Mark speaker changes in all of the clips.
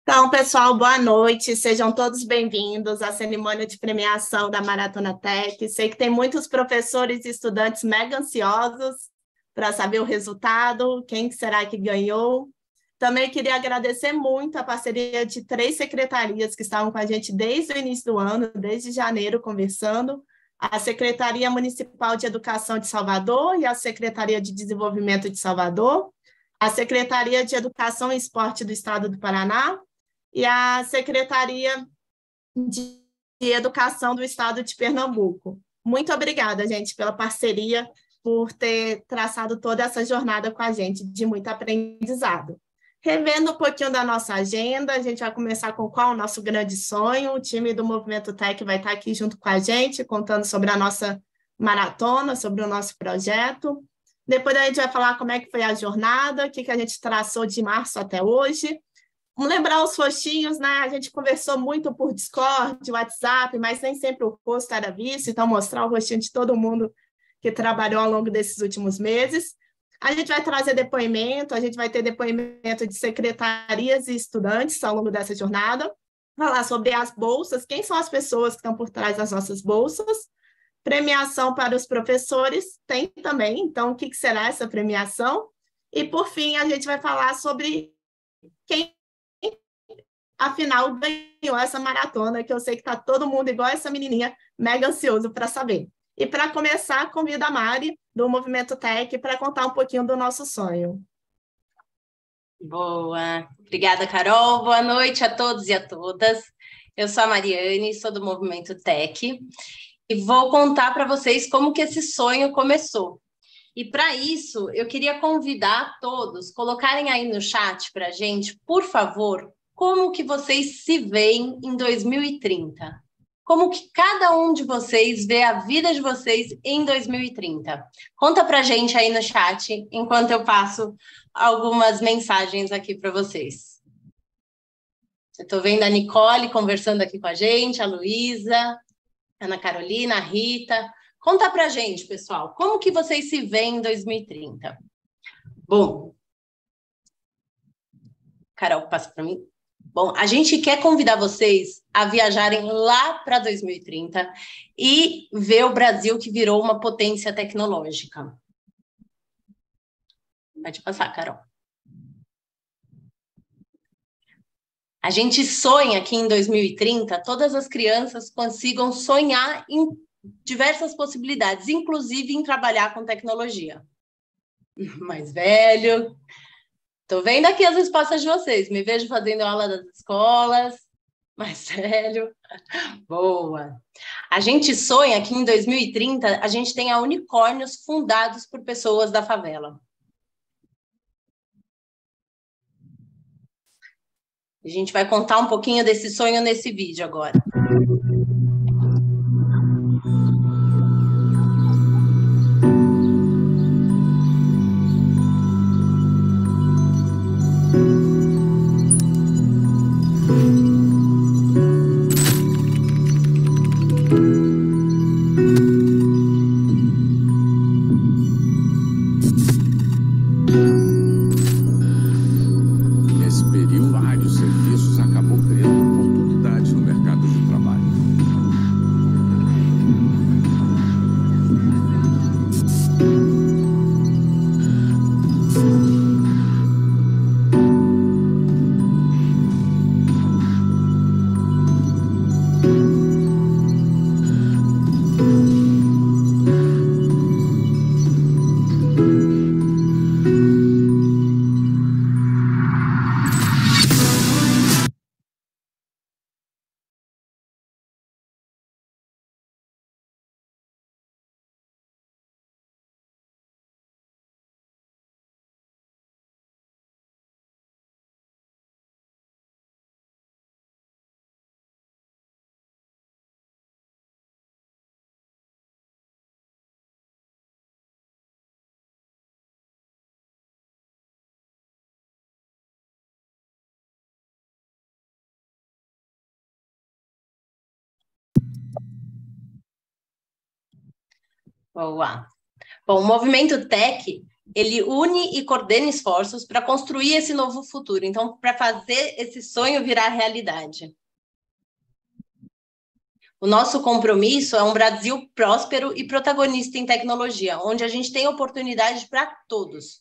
Speaker 1: Então, pessoal, boa noite. Sejam todos bem-vindos à cerimônia de premiação da Maratona Tech. Sei que tem muitos professores e estudantes mega ansiosos para saber o resultado, quem será que ganhou. Também queria agradecer muito a parceria de 3 secretarias que estavam com a gente desde o início do ano, desde janeiro, conversando. A Secretaria Municipal de Educação de Salvador e a Secretaria de Desenvolvimento de Salvador, a Secretaria de Educação e Esporte do Estado do Paraná, e a Secretaria de Educação do Estado de Pernambuco. Muito obrigada, gente, pela parceria, por ter traçado toda essa jornada com a gente, de muito aprendizado. Revendo um pouquinho da nossa agenda, a gente vai começar com qual é o nosso grande sonho. O time do Movimento Tech vai estar aqui junto com a gente, contando sobre a nossa maratona, sobre o nosso projeto. Depois a gente vai falar como é que foi a jornada, o que a gente traçou de março até hoje. Vamos lembrar os rostinhos, né? A gente conversou muito por Discord, WhatsApp, mas nem sempre o rosto era visto, então mostrar o rostinho de todo mundo que trabalhou ao longo desses últimos meses. A gente vai trazer depoimento, a gente vai ter depoimento de secretarias e estudantes ao longo dessa jornada, falar sobre as bolsas, quem são as pessoas que estão por trás das nossas bolsas, premiação para os professores, tem também, então o que será essa premiação? E, por fim, a gente vai falar sobre quem afinal ganhou essa maratona, que eu sei que está todo mundo, igual essa menininha, mega ansioso para saber. E para começar, convido a Mari, do Movimento Tech, para contar um pouquinho do nosso sonho.
Speaker 2: Boa, obrigada, Carol. Boa noite a todos e a todas. Eu sou a Mariane, sou do Movimento Tech e vou contar para vocês como que esse sonho começou. E para isso, eu queria convidar todos, colocarem aí no chat para a gente, por favor, como que vocês se veem em 2030? Como que cada um de vocês vê a vida de vocês em 2030? Conta pra gente aí no chat, enquanto eu passo algumas mensagens aqui para vocês. Eu estou vendo a Nicole conversando aqui com a gente, a Luísa, a Ana Carolina, a Rita. Conta pra gente, pessoal, como que vocês se veem em 2030? Bom, Carol, passa para mim. Bom, a gente quer convidar vocês a viajarem lá para 2030 e ver o Brasil que virou uma potência tecnológica. Pode passar, Carol. A gente sonha que em 2030 todas as crianças consigam sonhar em diversas possibilidades, inclusive em trabalhar com tecnologia. Mais velho. Estou vendo aqui as respostas de vocês. Me vejo fazendo aula das escolas. Mais velho. Boa. A gente sonha que em 2030 a gente tenha unicórnios fundados por pessoas da favela. A gente vai contar um pouquinho desse sonho nesse vídeo agora. Boa. Bom, o Movimento Tech Ele une e coordena esforços para construir esse novo futuro. Então, para fazer esse sonho virar realidade. O nosso compromisso é um Brasil próspero e protagonista em tecnologia, onde a gente tem oportunidade para todos.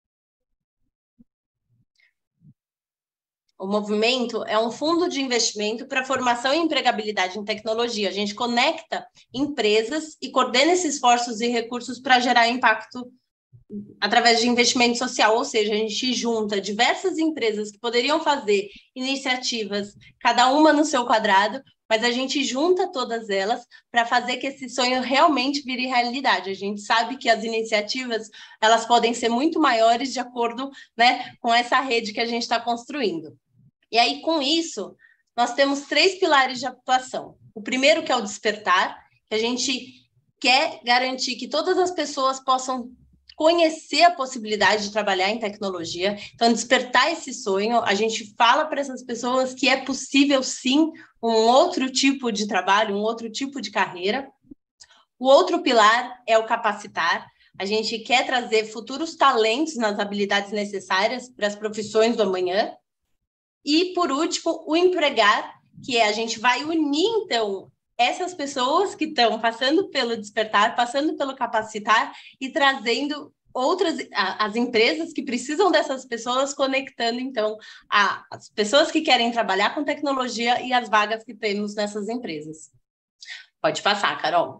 Speaker 2: O movimento é um fundo de investimento para formação e empregabilidade em tecnologia. A gente conecta empresas e coordena esses esforços e recursos para gerar impacto através de investimento social, ou seja, a gente junta diversas empresas que poderiam fazer iniciativas, cada uma no seu quadrado, mas a gente junta todas elas para fazer que esse sonho realmente vire realidade. A gente sabe que as iniciativas, elas podem ser muito maiores de acordo, né, com essa rede que a gente está construindo. E aí, com isso, nós temos 3 pilares de atuação. O primeiro, que é o despertar, que a gente quer garantir que todas as pessoas possam conhecer a possibilidade de trabalhar em tecnologia. Então, despertar esse sonho, a gente fala para essas pessoas que é possível, sim, um outro tipo de trabalho, um outro tipo de carreira. O outro pilar é o capacitar. A gente quer trazer futuros talentos nas habilidades necessárias para as profissões do amanhã. E, por último, o empregar, que é a gente vai unir, então, essas pessoas que estão passando pelo despertar, passando pelo capacitar e trazendo outras, as empresas que precisam dessas pessoas, conectando, então, as pessoas que querem trabalhar com tecnologia e as vagas que temos nessas empresas. Pode passar, Carol.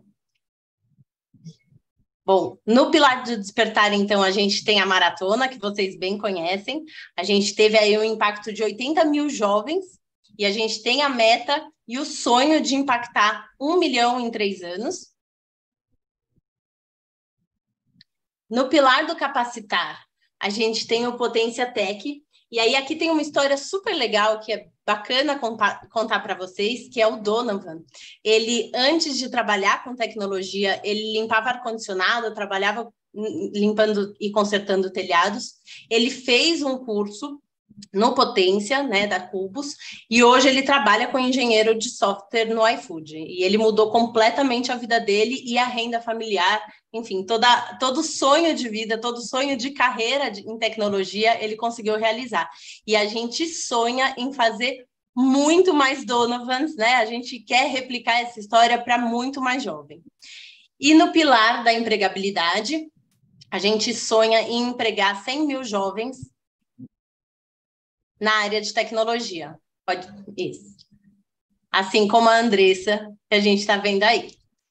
Speaker 2: Bom, no pilar do despertar, então, a gente tem a maratona, que vocês bem conhecem. A gente teve aí um impacto de 80 mil jovens e a gente tem a meta e o sonho de impactar 1 milhão em 3 anos. No pilar do capacitar, a gente tem o Potência Tech. E aí aqui tem uma história super legal que é bacana contar para vocês, que é o Donovan. Ele, antes de trabalhar com tecnologia, ele limpava ar-condicionado, trabalhava limpando e consertando telhados. Ele fez um curso no Potência, né, da Cubus, e hoje ele trabalha com engenheiro de software no iFood. E ele mudou completamente a vida dele e a renda familiar, enfim, todo sonho de vida, todo sonho de carreira em tecnologia, ele conseguiu realizar. E a gente sonha em fazer muito mais Donovans, né? A gente quer replicar essa história para muito mais jovem. E no pilar da empregabilidade, a gente sonha em empregar 100 mil jovens na área de tecnologia. Pode isso. Assim como a Andressa, que a gente está vendo aí.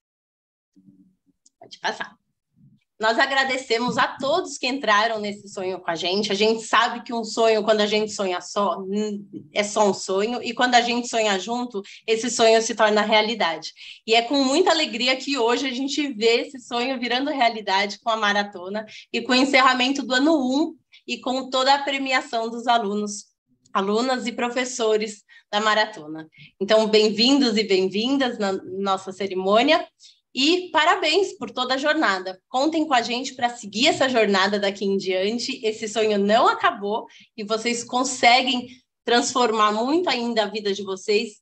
Speaker 2: Pode passar. Nós agradecemos a todos que entraram nesse sonho com a gente. A gente sabe que um sonho, quando a gente sonha só, é só um sonho. E quando a gente sonha junto, esse sonho se torna realidade. E é com muita alegria que hoje a gente vê esse sonho virando realidade com a maratona e com o encerramento do ano 1 e com toda a premiação dos alunas e professores da maratona. Então, bem-vindos e bem-vindas na nossa cerimônia e parabéns por toda a jornada. Contem com a gente para seguir essa jornada daqui em diante. Esse sonho não acabou e vocês conseguem transformar muito ainda a vida de vocês.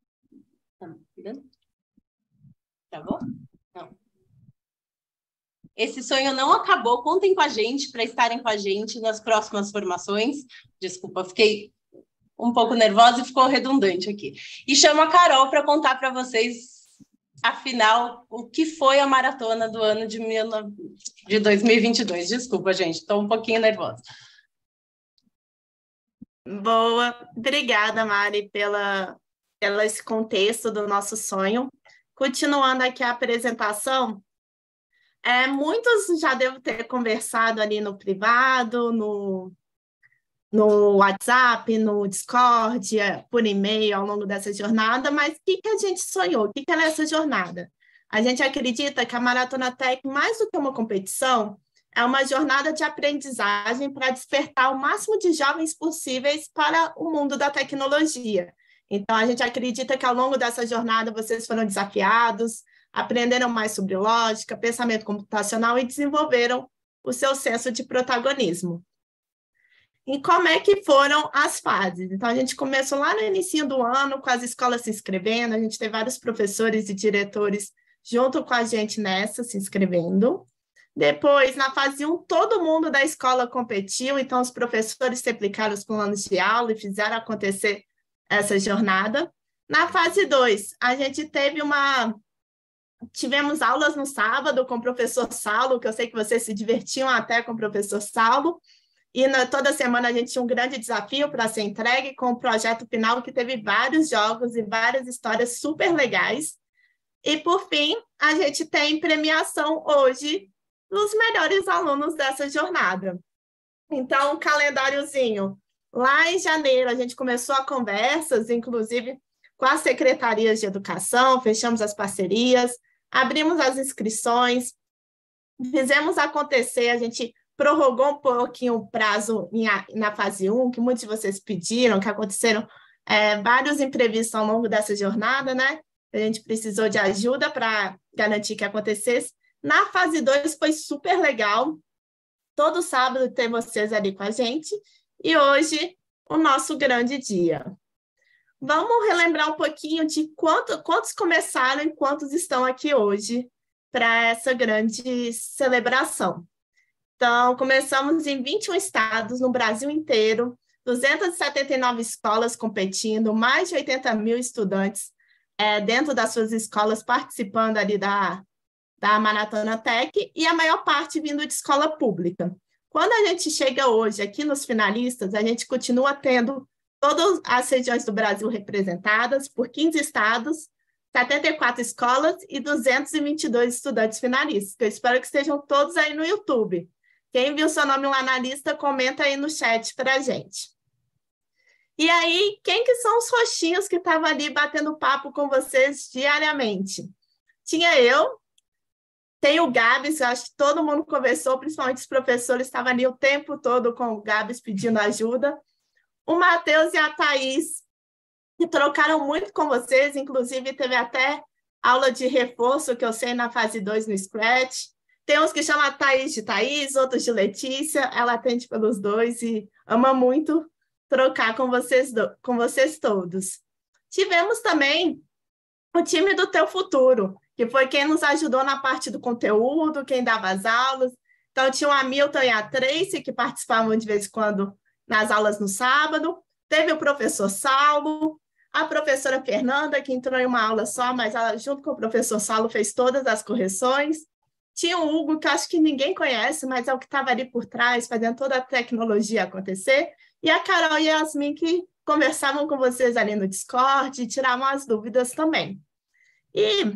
Speaker 2: Tá bom? Não. Esse sonho não acabou. Contem com a gente para estarem com a gente nas próximas formações. Desculpa, fiquei um pouco nervosa e ficou redundante aqui. E chamo a Carol para contar para vocês, afinal, o que foi a maratona do ano de 2022. Desculpa, gente, estou um pouquinho nervosa.
Speaker 1: Boa, obrigada, Mari, pelo esse contexto do nosso sonho. Continuando aqui a apresentação, muitos já devem ter conversado ali no privado, no WhatsApp, no Discord, por e-mail ao longo dessa jornada, mas o que a gente sonhou? O que é essa jornada? A gente acredita que a Maratona Tech, mais do que uma competição, é uma jornada de aprendizagem para despertar o máximo de jovens possíveis para o mundo da tecnologia. Então, a gente acredita que ao longo dessa jornada vocês foram desafiados, aprenderam mais sobre lógica, pensamento computacional e desenvolveram o seu senso de protagonismo. E como é que foram as fases? Então, a gente começou lá no início do ano, com as escolas se inscrevendo, a gente teve vários professores e diretores junto com a gente nessa, se inscrevendo. Depois, na fase 1, todo mundo da escola competiu, então os professores replicaram os planos de aula e fizeram acontecer essa jornada. Na fase 2, a gente tivemos aulas no sábado com o professor Saulo, que eu sei que vocês se divertiam até com o professor Saulo, e toda semana a gente tinha um grande desafio para ser entregue com o projeto final, que teve vários jogos e várias histórias super legais. E, por fim, a gente tem premiação hoje dos melhores alunos dessa jornada. Então, um calendáriozinho. Lá em janeiro, a gente começou a conversas, inclusive com as secretarias de educação, fechamos as parcerias, abrimos as inscrições, fizemos acontecer, a gente prorrogou um pouquinho o prazo na fase 1, que muitos de vocês pediram, que aconteceram vários imprevistos ao longo dessa jornada, né? A gente precisou de ajuda para garantir que acontecesse. Na fase 2 foi super legal, todo sábado ter vocês ali com a gente, e hoje o nosso grande dia. Vamos relembrar um pouquinho de quantos começaram e quantos estão aqui hoje para essa grande celebração. Então, começamos em 21 estados no Brasil inteiro, 279 escolas competindo, mais de 80 mil estudantes dentro das suas escolas participando ali da Maratona Tech, e a maior parte vindo de escola pública. Quando a gente chega hoje aqui nos finalistas, a gente continua tendo todas as regiões do Brasil representadas por 15 estados, 74 escolas e 222 estudantes finalistas. Eu espero que estejam todos aí no YouTube. Quem viu seu nome lá na lista, comenta aí no chat para a gente. E aí, quem que são os roxinhos que estavam ali batendo papo com vocês diariamente? Tinha eu, tem o Gabs, eu acho que todo mundo conversou, principalmente os professores estavam ali o tempo todo com o Gabs pedindo ajuda. O Matheus e a Thaís, que trocaram muito com vocês, inclusive teve até aula de reforço, que eu sei, na fase 2 no Scratch. Tem uns que chamam a Thaís de Thaís, outros de Letícia, ela atende pelos dois e ama muito trocar com vocês todos. Tivemos também o time do Teu Futuro, que foi quem nos ajudou na parte do conteúdo, quem dava as aulas. Então, tinha o Hamilton e a Tracy, que participavam de vez em quando nas aulas no sábado. Teve o professor Saulo, a professora Fernanda, que entrou em uma aula só, mas ela, junto com o professor Saulo, fez todas as correções. Tinha o Hugo, que eu acho que ninguém conhece, mas é o que estava ali por trás, fazendo toda a tecnologia acontecer. E a Carol e a Yasmin, que conversavam com vocês ali no Discord e tiravam as dúvidas também. E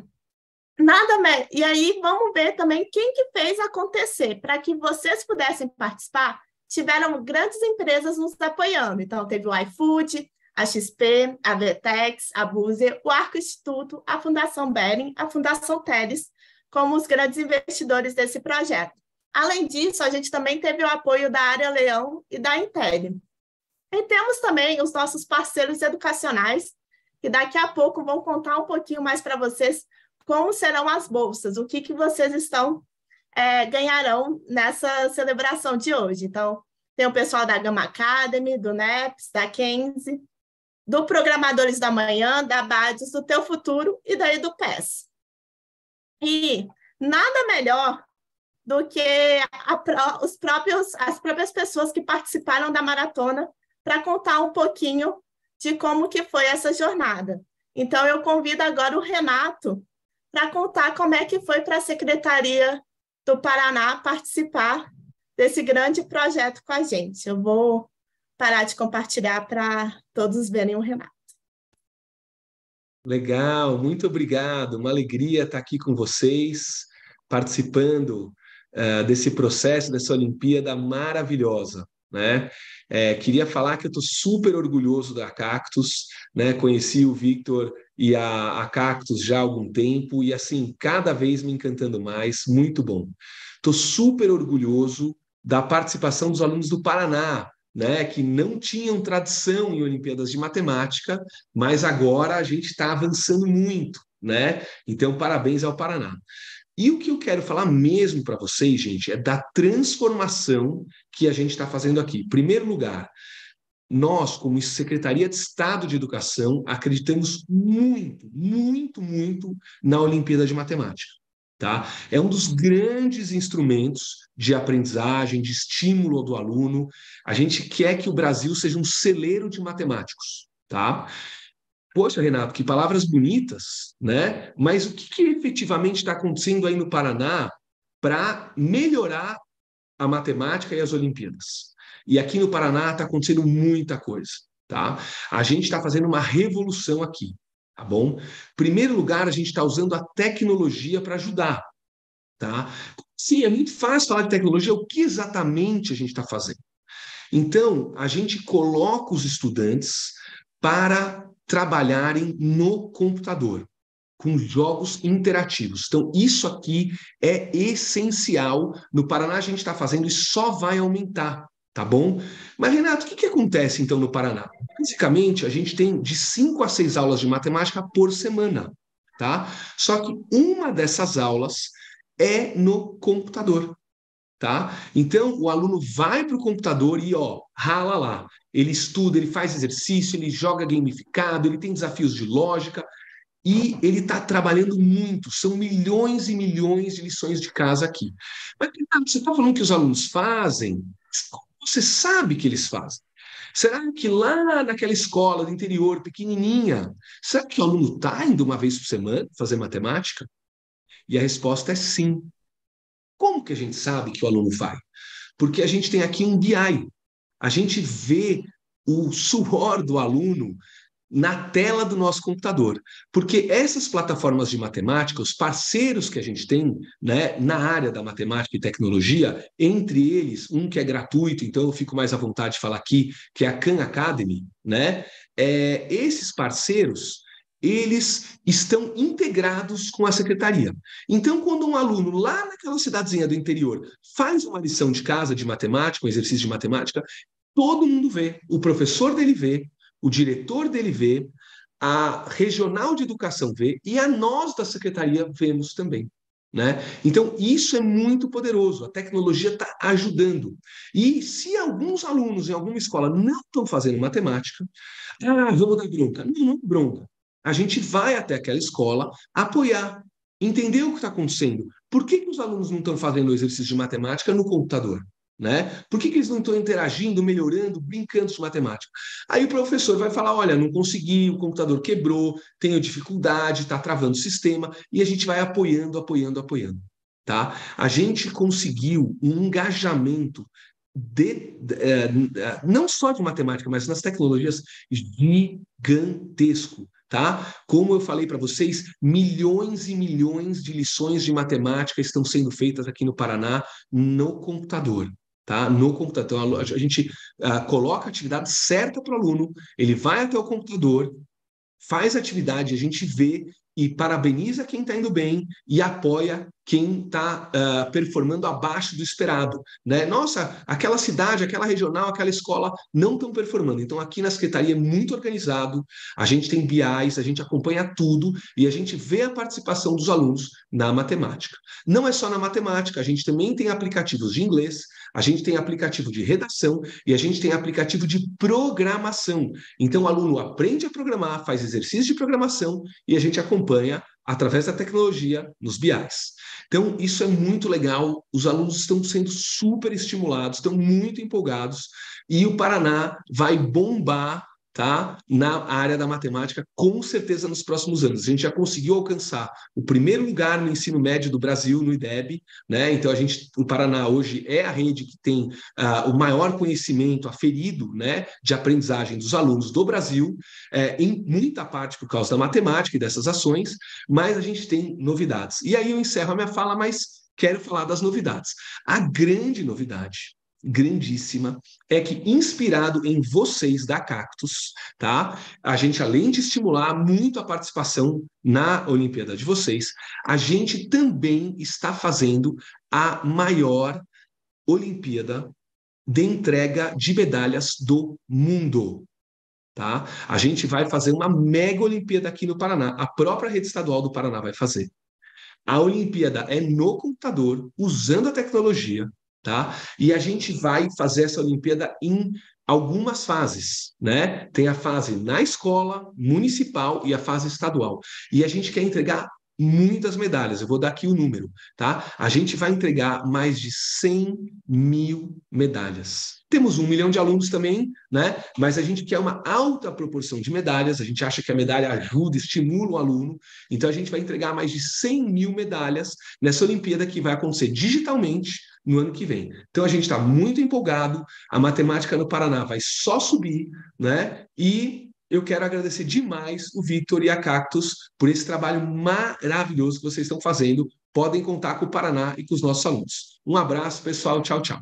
Speaker 1: aí vamos ver também quem que fez acontecer. Para que vocês pudessem participar, tiveram grandes empresas nos apoiando. Então, teve o iFood, a XP, a Vetex, a Buser, o Arco Instituto, a Fundação Bering, a Fundação Teles, como os grandes investidores desse projeto. Além disso, a gente também teve o apoio da Área Leão e da Intel. E temos também os nossos parceiros educacionais, que daqui a pouco vão contar um pouquinho mais para vocês como serão as bolsas, o que vocês ganharão nessa celebração de hoje. Então, tem o pessoal da Gama Academy, do NEPS, da Kenzie, do Programadores da Manhã, da Bades, do Teu Futuro e daí do PES. E nada melhor do que as próprias pessoas que participaram da maratona para contar um pouquinho de como que foi essa jornada. Então, eu convido agora o Renato para contar como é que foi para a Secretaria do Paraná participar desse grande projeto com a gente. Eu vou parar de compartilhar para todos verem o Renato.
Speaker 3: Legal, muito obrigado. Uma alegria estar aqui com vocês, participando desse processo, dessa Olimpíada maravilhosa, né? Queria falar que eu estou super orgulhoso da Cactus, né? Conheci o Victor e a Cactus já há algum tempo e, assim, cada vez me encantando mais, muito bom. Estou super orgulhoso da participação dos alunos do Paraná, né, que não tinham tradição em Olimpíadas de Matemática, mas agora a gente está avançando muito, né? Então, parabéns ao Paraná. E o que eu quero falar mesmo para vocês, gente, é da transformação que a gente está fazendo aqui. Em primeiro lugar, nós, como Secretaria de Estado de Educação, acreditamos muito, muito, muito na Olimpíada de Matemática. tá? É um dos grandes instrumentos de aprendizagem, de estímulo do aluno. A gente quer que o Brasil seja um celeiro de matemáticos, tá? Poxa, Renato, que palavras bonitas, né? Mas o que efetivamente está acontecendo aí no Paraná para melhorar a matemática e as Olimpíadas? E aqui no Paraná está acontecendo muita coisa, tá? A gente está fazendo uma revolução aqui, tá bom? Em primeiro lugar, a gente está usando a tecnologia para ajudar, tá? Sim, é muito fácil falar de tecnologia, o que exatamente a gente está fazendo? Então, a gente coloca os estudantes para trabalharem no computador, com jogos interativos. Então, isso aqui é essencial. No Paraná, a gente está fazendo e só vai aumentar, tá bom? Mas, Renato, o que acontece então no Paraná? Basicamente, a gente tem de 5 a 6 aulas de matemática por semana, tá? Só que uma dessas aulas é no computador, tá? Então, o aluno vai para o computador e, ó, rala lá. Ele estuda, ele faz exercício, ele joga gamificado, ele tem desafios de lógica e ele está trabalhando muito. São milhões e milhões de lições de casa aqui. Mas, Renato, você está falando que os alunos fazem? Como você sabe que eles fazem? Será que lá naquela escola do interior, pequenininha, será que o aluno está indo uma vez por semana fazer matemática? E a resposta é sim. Como que a gente sabe que o aluno vai? Porque a gente tem aqui um BI. A gente vê o suor do aluno na tela do nosso computador. Porque essas plataformas de matemática, os parceiros que a gente tem, né, na área da matemática e tecnologia, entre eles, um que é gratuito, então eu fico mais à vontade de falar aqui, que é a Khan Academy, né? Esses parceiros, eles estão integrados com a secretaria. Então, quando um aluno lá naquela cidadezinha do interior faz uma lição de casa de matemática, um exercício de matemática, todo mundo vê, o professor dele vê, o diretor dele vê, a regional de educação vê e a nós da secretaria vemos também, né? Então, isso é muito poderoso, a tecnologia está ajudando. E se alguns alunos em alguma escola não estão fazendo matemática, vamos dar bronca. Não, não bronca. A gente vai até aquela escola apoiar, entender o que está acontecendo. Por que os alunos não estão fazendo o exercício de matemática no computador? Né? Por que eles não estão interagindo, melhorando, brincando de matemática? Aí o professor vai falar: olha, não consegui, o computador quebrou, tenho dificuldade, está travando o sistema, e a gente vai apoiando, apoiando, apoiando. Tá? A gente conseguiu um engajamento não só de matemática, mas nas tecnologias gigantesco. Tá? Como eu falei para vocês, milhões e milhões de lições de matemática estão sendo feitas aqui no Paraná no computador. Tá? No computador. Então, a gente coloca a atividade certa para o aluno, ele vai até o computador, faz a atividade, a gente vê e parabeniza quem está indo bem e apoia quem está performando abaixo do esperado, né? Nossa, aquela cidade, aquela regional, aquela escola não estão performando. Então, aqui na Secretaria é muito organizado, a gente tem BIs, a gente acompanha tudo e a gente vê a participação dos alunos na matemática. Não é só na matemática, a gente também tem aplicativos de inglês, a gente tem aplicativo de redação e a gente tem aplicativo de programação. Então, o aluno aprende a programar, faz exercício de programação e a gente acompanha através da tecnologia nos BIs. Então, isso é muito legal, os alunos estão sendo super estimulados, estão muito empolgados, e o Paraná vai bombar, tá, na área da matemática, com certeza nos próximos anos. A gente já conseguiu alcançar o primeiro lugar no ensino médio do Brasil, no IDEB, né? Então, o Paraná hoje é a rede que tem o maior conhecimento aferido, né, de aprendizagem dos alunos do Brasil, em muita parte por causa da matemática e dessas ações, mas a gente tem novidades. E aí eu encerro a minha fala, mas quero falar das novidades. A grande novidade, grandíssima, é que, inspirado em vocês da Cactus, tá? A gente, além de estimular muito a participação na Olimpíada de vocês, a gente também está fazendo a maior Olimpíada de entrega de medalhas do mundo. Tá? A gente vai fazer uma mega Olimpíada aqui no Paraná. A própria rede estadual do Paraná vai fazer. A Olimpíada é no computador, usando a tecnologia, tá? E a gente vai fazer essa Olimpíada em algumas fases, né? Tem a fase na escola municipal e a fase estadual. E a gente quer entregar muitas medalhas. Eu vou dar aqui o número, tá? A gente vai entregar mais de 100 mil medalhas. Temos 1 milhão de alunos também, né? Mas a gente quer uma alta proporção de medalhas, a gente acha que a medalha ajuda, estimula o aluno, então a gente vai entregar mais de 100 mil medalhas nessa Olimpíada que vai acontecer digitalmente no ano que vem. Então a gente está muito empolgado, a matemática no Paraná vai só subir, né? E eu quero agradecer demais o Victor e a Cactus por esse trabalho maravilhoso que vocês estão fazendo. Podem contar com o Paraná e com os nossos alunos. Um abraço, pessoal. Tchau, tchau.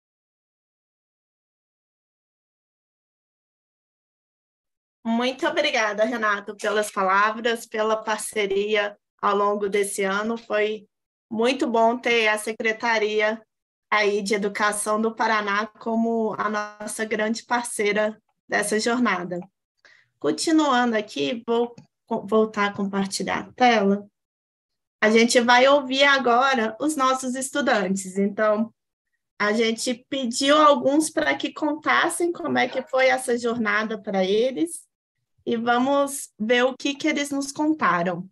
Speaker 1: Muito obrigada, Renato, pelas palavras, pela parceria ao longo desse ano. Foi muito bom ter a Secretaria aí de Educação do Paraná como a nossa grande parceira dessa jornada. Continuando aqui, vou voltar a compartilhar a tela. A gente vai ouvir agora os nossos estudantes. Então, a gente pediu alguns para que contassem como é que foi essa jornada para eles e vamos ver o que eles nos contaram.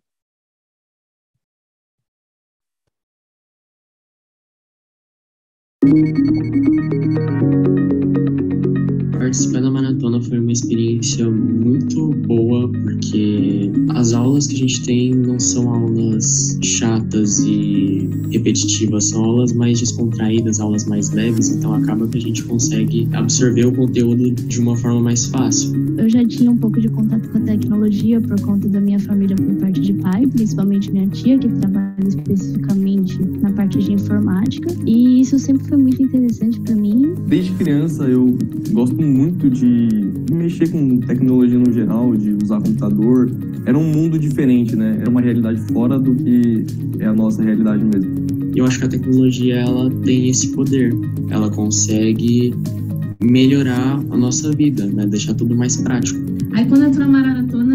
Speaker 4: Participar da maratona foi uma experiência muito boa, porque as aulas que a gente tem não são aulas chatas e repetitivas, são aulas mais descontraídas, aulas mais leves, então acaba que a gente consegue absorver o conteúdo de uma forma mais fácil.
Speaker 5: Eu já tinha um pouco de contato com a tecnologia por conta da minha família por parte de pai, principalmente minha tia, que trabalha especificamente na parte de informática, e isso sempre foi muito interessante para mim.
Speaker 6: Desde criança eu gosto muito de mexer com tecnologia no geral, de usar computador. Era um mundo diferente, né? Era uma realidade fora do que é a nossa realidade mesmo.
Speaker 4: Eu acho que a tecnologia, ela tem esse poder. Ela consegue melhorar a nossa vida, né? Deixar tudo mais prático.
Speaker 7: Aí quando eu entrou na maratona,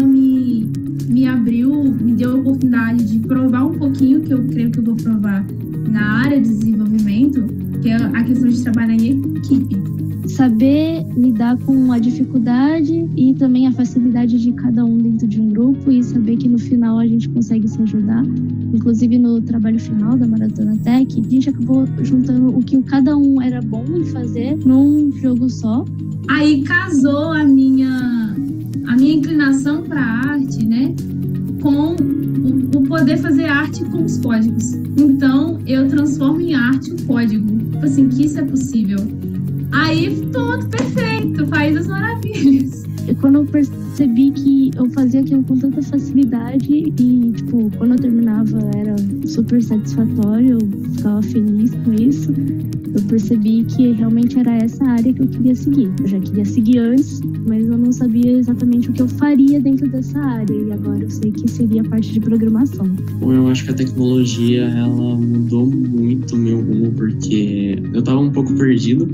Speaker 7: me abriu, me deu a oportunidade de provar um pouquinho, que eu creio que eu vou provar na área de desenvolvimento, que é a questão de trabalhar em equipe.
Speaker 5: Saber lidar com a dificuldade e também a facilidade de cada um dentro de um grupo e saber que no final a gente consegue se ajudar. Inclusive no trabalho final da Maratona Tech, a gente acabou juntando o que cada um era bom em fazer num jogo só.
Speaker 7: Aí casou a minha inclinação para a arte, né, com o poder fazer arte com os códigos. Então eu transformo em arte o código. Tipo assim, que isso é possível. Aí, tudo perfeito, faz as maravilhas.
Speaker 5: E quando eu percebi que eu fazia aquilo com tanta facilidade e, tipo, quando eu terminava era super satisfatório, eu ficava feliz com isso, eu percebi que realmente era essa área que eu queria seguir. Eu já queria seguir antes, mas eu não sabia exatamente o que eu faria dentro dessa área, e agora eu sei que seria a parte de programação.
Speaker 4: Bom, eu acho que a tecnologia, ela mudou muito o meu rumo, porque eu estava um pouco perdido,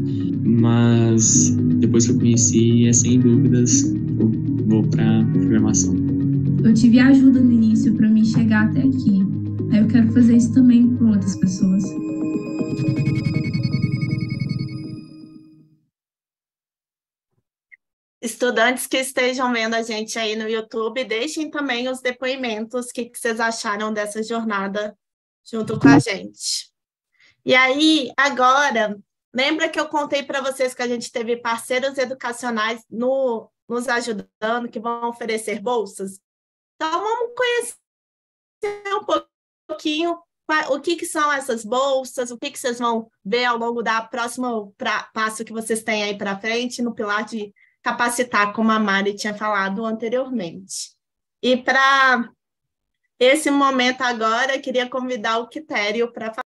Speaker 4: mas depois que eu conheci, sem dúvidas, eu vou para programação.
Speaker 7: Eu tive ajuda no início para me chegar até aqui. Aí eu quero fazer isso também com outras pessoas.
Speaker 1: Estudantes que estejam vendo a gente aí no YouTube, deixem também os depoimentos, o que vocês acharam dessa jornada junto com a gente. E aí, agora, lembra que eu contei para vocês que a gente teve parceiros educacionais nos ajudando, que vão oferecer bolsas? Então, vamos conhecer um pouquinho o que são essas bolsas, o que vocês vão ver ao longo da próxima passo que vocês têm aí para frente, no pilar de capacitar, como a Mari tinha falado anteriormente. E para esse momento agora, eu queria convidar o Quitério para falar.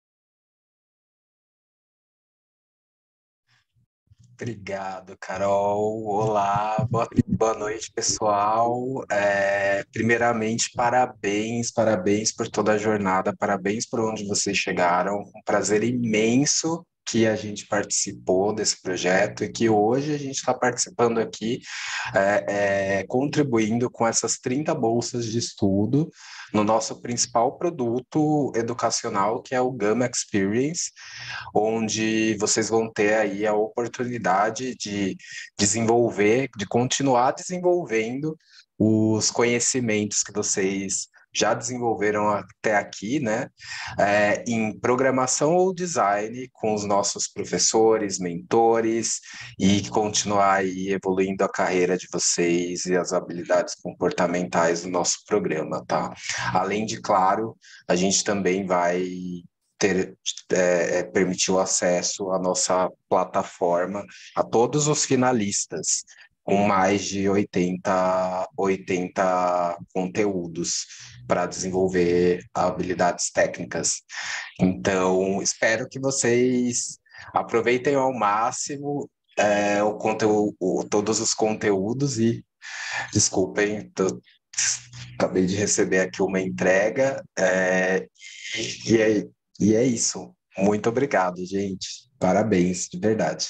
Speaker 8: Obrigado, Carol. Olá, boa noite, pessoal. Primeiramente, parabéns por toda a jornada, parabéns por onde vocês chegaram. Um prazer imenso que a gente participou desse projeto e que hoje a gente está participando aqui, contribuindo com essas 30 bolsas de estudo no nosso principal produto educacional, que é o Gama Experience, onde vocês vão ter aí a oportunidade de desenvolver, de continuar desenvolvendo os conhecimentos que vocês já desenvolveram até aqui, né, em programação ou design com os nossos professores, mentores, e continuar aí evoluindo a carreira de vocês e as habilidades comportamentais do nosso programa, tá? Além de, claro, a gente também vai permitir o acesso à nossa plataforma a todos os finalistas, com mais de 80 conteúdos para desenvolver habilidades técnicas. Então, espero que vocês aproveitem ao máximo o conteúdo, todos os conteúdos e desculpem, acabei de receber aqui uma entrega e é isso. Muito obrigado, gente. Parabéns, de verdade.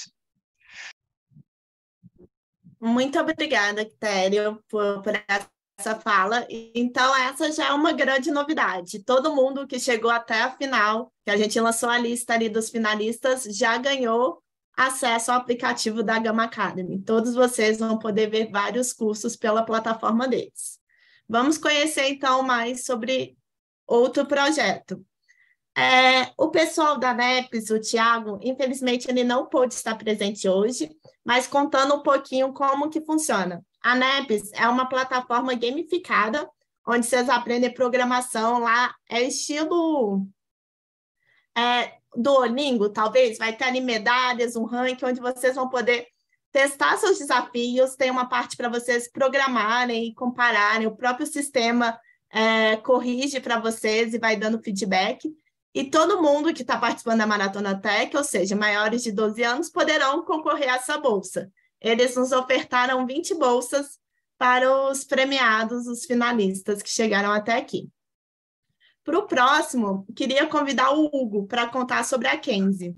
Speaker 1: Muito obrigada, Quitério, por essa fala. Então, essa já é uma grande novidade. Todo mundo que chegou até a final, que a gente lançou a lista ali dos finalistas, já ganhou acesso ao aplicativo da Gama Academy. Todos vocês vão poder ver vários cursos pela plataforma deles. Vamos conhecer, então, mais sobre outro projeto. O pessoal da NEPES, o Thiago, infelizmente ele não pôde estar presente hoje, mas contando um pouquinho como que funciona. A NEPES é uma plataforma gamificada, onde vocês aprendem programação lá, estilo Duolingo, talvez, vai ter ali medalhas, um ranking, onde vocês vão poder testar seus desafios, tem uma parte para vocês programarem e compararem, o próprio sistema corrige para vocês e vai dando feedback. E todo mundo que está participando da Maratona Tech, ou seja, maiores de 12 anos, poderão concorrer a essa bolsa. Eles nos ofertaram 20 bolsas para os premiados, os finalistas que chegaram até aqui. Para o próximo, queria convidar o Hugo para contar sobre a Kenzie.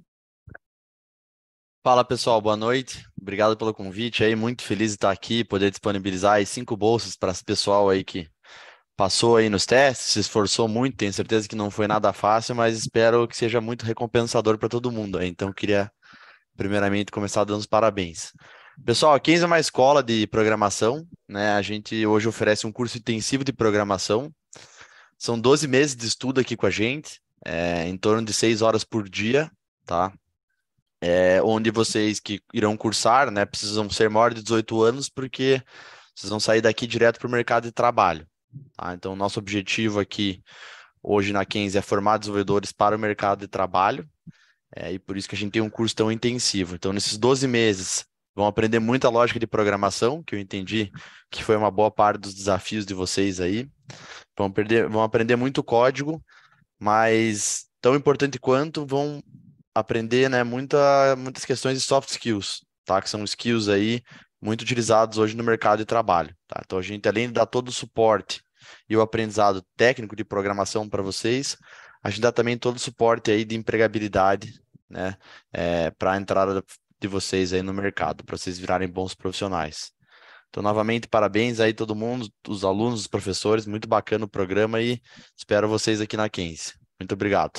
Speaker 9: Fala, pessoal, boa noite. Obrigado pelo convite aí, muito feliz de estar aqui, poder disponibilizar aí 5 bolsas para esse pessoal aí que passou aí nos testes, se esforçou muito, tenho certeza que não foi nada fácil, mas espero que seja muito recompensador para todo mundo. Então, queria primeiramente começar dando os parabéns. Pessoal, a Kenzie é uma escola de programação, né? A gente hoje oferece um curso intensivo de programação. São 12 meses de estudo aqui com a gente, em torno de 6 horas por dia, tá? Onde vocês que irão cursar, né, precisam ser maiores de 18 anos, porque vocês vão sair daqui direto para o mercado de trabalho. Tá? Então, nosso objetivo aqui hoje na Kenzie é formar desenvolvedores para o mercado de trabalho, e por isso que a gente tem um curso tão intensivo. Então, nesses 12 meses, vão aprender muita lógica de programação, que eu entendi que foi uma boa parte dos desafios de vocês aí. Vão aprender muito código, mas tão importante quanto vão aprender, né, muitas questões de soft skills, tá? Que são skills aí muito utilizados hoje no mercado de trabalho, tá? Então, a gente, além de dar todo o suporte e o aprendizado técnico de programação para vocês, a gente dá também todo o suporte aí de empregabilidade, né, para a entrada de vocês aí no mercado, para vocês virarem bons profissionais. Então, novamente, parabéns aí todo mundo, os alunos, os professores, muito bacana o programa e espero vocês aqui na Kenzie. Muito obrigado.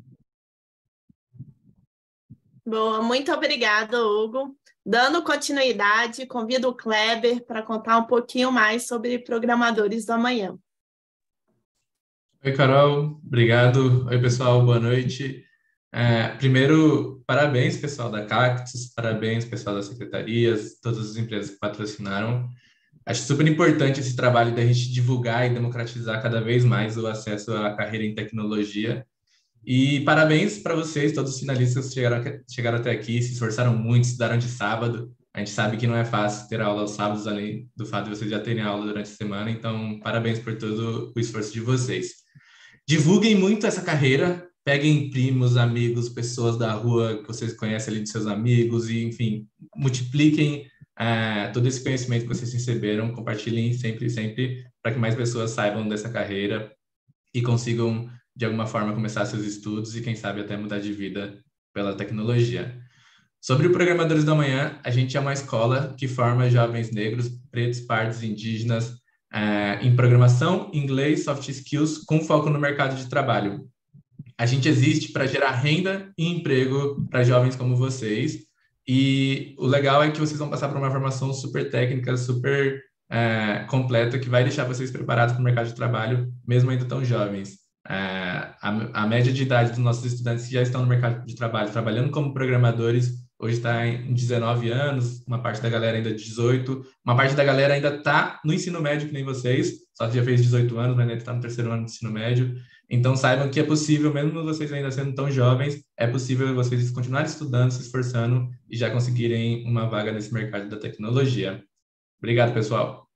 Speaker 1: Boa, muito obrigada, Hugo. Dando continuidade, convido o Kleber para contar um pouquinho mais sobre programadores do amanhã.
Speaker 10: Oi, Carol. Obrigado. Oi, pessoal. Boa noite. Primeiro, parabéns, pessoal da Cactus, parabéns, pessoal das secretarias, todas as empresas que patrocinaram. Acho super importante esse trabalho da gente divulgar e democratizar cada vez mais o acesso à carreira em tecnologia. E parabéns para vocês, todos os finalistas que chegaram até aqui, se esforçaram muito, estudaram de sábado. A gente sabe que não é fácil ter aula aos sábados, além do fato de vocês já terem aula durante a semana. Então, parabéns por todo o esforço de vocês. Divulguem muito essa carreira, peguem primos, amigos, pessoas da rua que vocês conhecem ali de seus amigos e, enfim, multipliquem todo esse conhecimento que vocês receberam, compartilhem sempre, sempre, para que mais pessoas saibam dessa carreira e consigam, de alguma forma, começar seus estudos e, quem sabe, até mudar de vida pela tecnologia. Sobre o Programadores do Amanhã, a gente é uma escola que forma jovens negros, pretos, pardos, indígenas, em programação, inglês, soft skills, com foco no mercado de trabalho. A gente existe para gerar renda e emprego para jovens como vocês. E o legal é que vocês vão passar por uma formação super técnica, super completa que vai deixar vocês preparados para o mercado de trabalho, mesmo ainda tão jovens. A média de idade dos nossos estudantes que já estão no mercado de trabalho, trabalhando como programadores, hoje está em 19 anos, uma parte da galera ainda 18, uma parte da galera ainda está no ensino médio, que nem vocês, só que já fez 18 anos, mas ainda está no terceiro ano do ensino médio. Então, saibam que é possível, mesmo vocês ainda sendo tão jovens, é possível vocês continuarem estudando, se esforçando e já conseguirem uma vaga nesse mercado da tecnologia. Obrigado, pessoal.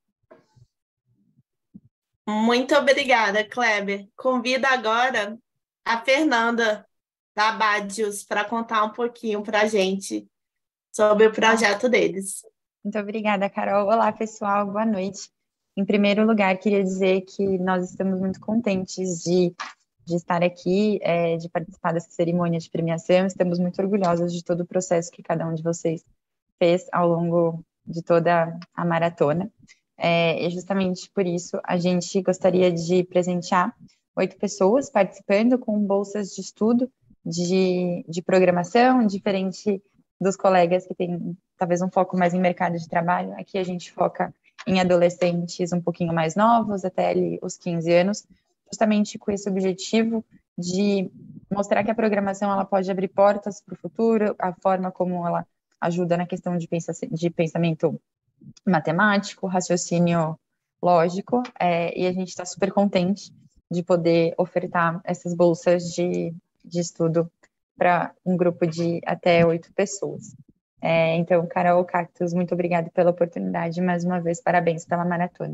Speaker 1: Muito obrigada, Kleber. Convido agora a Fernanda da Badius para contar um pouquinho para a gente sobre o projeto deles.
Speaker 11: Muito obrigada, Carol. Olá, pessoal. Boa noite. Em primeiro lugar, queria dizer que nós estamos muito contentes de estar aqui, de participar dessa cerimônia de premiação. Estamos muito orgulhosos de todo o processo que cada um de vocês fez ao longo de toda a maratona. E justamente por isso, a gente gostaria de presentear 8 pessoas participando com bolsas de estudo de programação, diferente dos colegas que têm talvez um foco mais em mercado de trabalho. Aqui a gente foca em adolescentes um pouquinho mais novos, até ali os 15 anos, justamente com esse objetivo de mostrar que a programação ela pode abrir portas para o futuro, a forma como ela ajuda na questão de pensamento matemático, raciocínio lógico, e a gente está super contente de poder ofertar essas bolsas de estudo para um grupo de até 8 pessoas. Então, Carol, Cactus, muito obrigada pela oportunidade. Mais uma vez, parabéns pela maratona.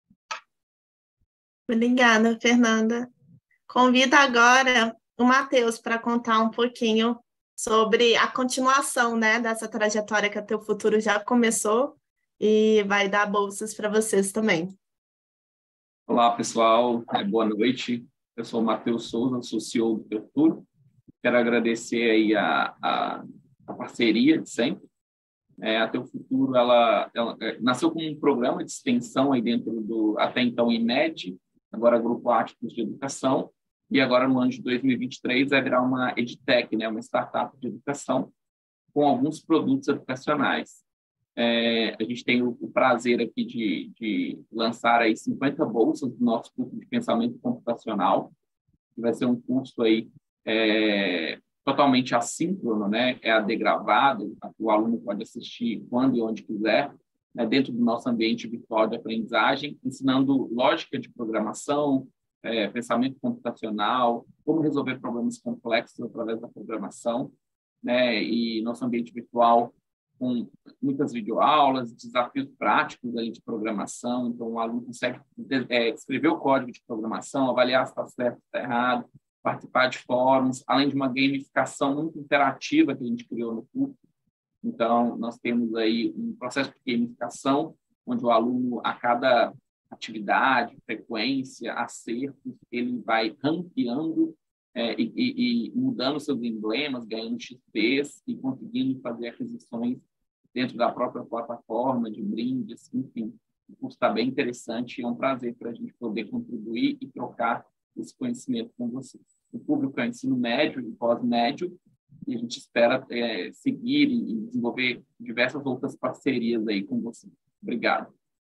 Speaker 1: Obrigada, Fernanda. Convido agora o Matheus para contar um pouquinho sobre a continuação, né, dessa trajetória que a Teu Futuro já começou e vai dar bolsas para vocês também.
Speaker 12: Olá, pessoal. Boa noite. Eu sou o Matheus Souza, sou CEO do Teu Futuro. Quero agradecer aí a parceria de sempre. A Teu Futuro, ela nasceu como um programa de extensão aí dentro do, até então, IMED, agora Grupo Áticos de Educação, e agora no ano de 2023 vai virar uma EdTech, né, uma startup de educação, com alguns produtos educacionais. A gente tem o prazer aqui de lançar aí 50 bolsas do nosso curso de pensamento computacional, que vai ser um curso aí totalmente assíncrono, né? AD gravado, o aluno pode assistir quando e onde quiser, né? Dentro do nosso ambiente virtual de aprendizagem, ensinando lógica de programação, pensamento computacional, como resolver problemas complexos através da programação, né? E nosso ambiente virtual com muitas videoaulas, desafios práticos aí de programação, então o aluno consegue escrever o código de programação, avaliar se está certo, se está errado, participar de fóruns, além de uma gamificação muito interativa que a gente criou no curso. Então, nós temos aí um processo de gamificação, onde o aluno, a cada atividade, frequência, acertos, ele vai ranqueando e mudando seus emblemas, ganhando XPs e conseguindo fazer aquisições dentro da própria plataforma, de brindes, enfim. O curso está bem interessante e é um prazer para a gente poder contribuir e trocar esse conhecimento com vocês. O público é ensino médio e pós-médio, e a gente espera seguir e desenvolver diversas outras parcerias aí com vocês. Obrigado.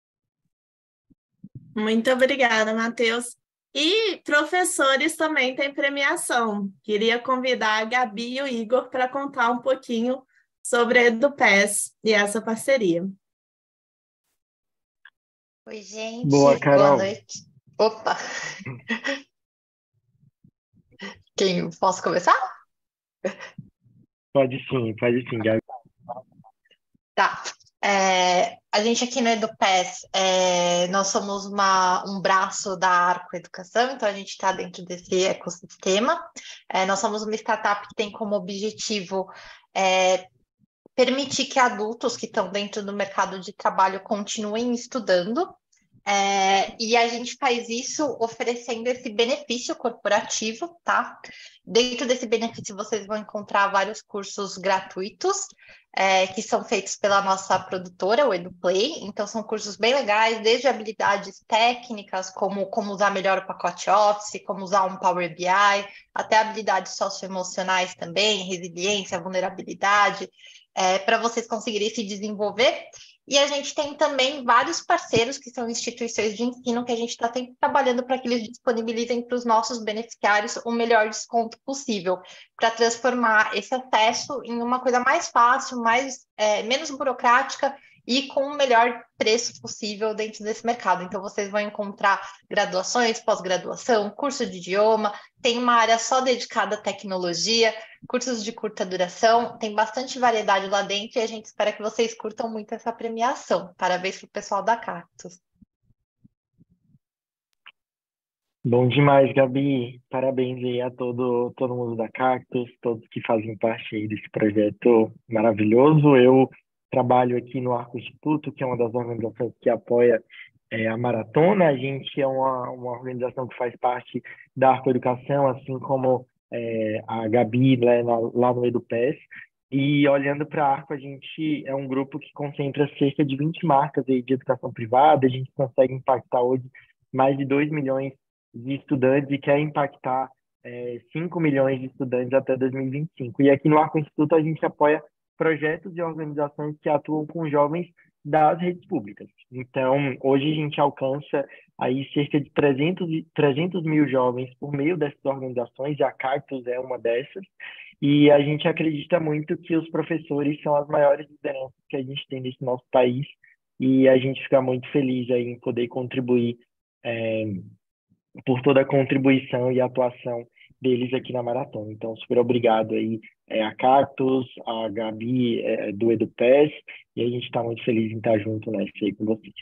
Speaker 1: Muito obrigada, Matheus. E professores também têm premiação. Queria convidar a Gabi e o Igor para contar um pouquinho sobre a EduPass e essa parceria.
Speaker 13: Oi, gente.
Speaker 14: Boa, Carol.
Speaker 13: Boa noite. Opa! Posso começar?
Speaker 14: Pode sim, Gabi.
Speaker 13: Tá. A gente aqui no EduPass, nós somos um braço da Arco Educação, então a gente está dentro desse ecossistema. Nós somos uma startup que tem como objetivo permitir que adultos que estão dentro do mercado de trabalho continuem estudando, e a gente faz isso oferecendo esse benefício corporativo, tá? Dentro desse benefício vocês vão encontrar vários cursos gratuitos, que são feitos pela nossa produtora, o EduPlay. Então são cursos bem legais, desde habilidades técnicas, como usar melhor o pacote Office, como usar um Power BI, até habilidades socioemocionais também, resiliência, vulnerabilidade, para vocês conseguirem se desenvolver. E a gente tem também vários parceiros, que são instituições de ensino, que a gente está sempre trabalhando para que eles disponibilizem para os nossos beneficiários o melhor desconto possível, para transformar esse acesso em uma coisa mais fácil, menos burocrática e com o melhor preço possível dentro desse mercado. Então, vocês vão encontrar graduações, pós-graduação, curso de idioma, tem uma área só dedicada à tecnologia, cursos de curta duração, tem bastante variedade lá dentro e a gente espera que vocês curtam muito essa premiação. Parabéns para o pessoal da Cactus.
Speaker 14: Bom demais, Gabi. Parabéns aí a todo mundo da Cactus, todos que fazem parte aí desse projeto maravilhoso. Eu trabalho aqui no Arco Instituto, que é uma das organizações que apoia a maratona. A gente é uma organização que faz parte da Arco Educação, assim como a Gabi, né, lá no EduPES. E olhando para a Arco, a gente é um grupo que concentra cerca de 20 marcas aí de educação privada. A gente consegue impactar hoje mais de 2 milhões de estudantes e quer impactar 5 milhões de estudantes até 2025. E aqui no Arco Instituto a gente apoia projetos e organizações que atuam com jovens das redes públicas. Então, hoje a gente alcança aí cerca de 300 mil jovens por meio dessas organizações, e a Cactus é uma dessas, e a gente acredita muito que os professores são as maiores lideranças que a gente tem nesse nosso país, e a gente fica muito feliz aí em poder contribuir por toda a contribuição e atuação deles aqui na maratona. Então, super obrigado aí a Cactus, a Gabi do EduPES, e a gente está muito feliz em estar junto nessa aí com vocês.